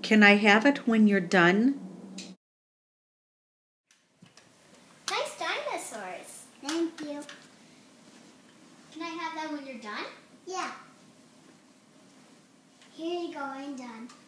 Can I have it when you're done? Nice dinosaurs. Thank you. Can I have that when you're done? Yeah. Here you go, I'm done.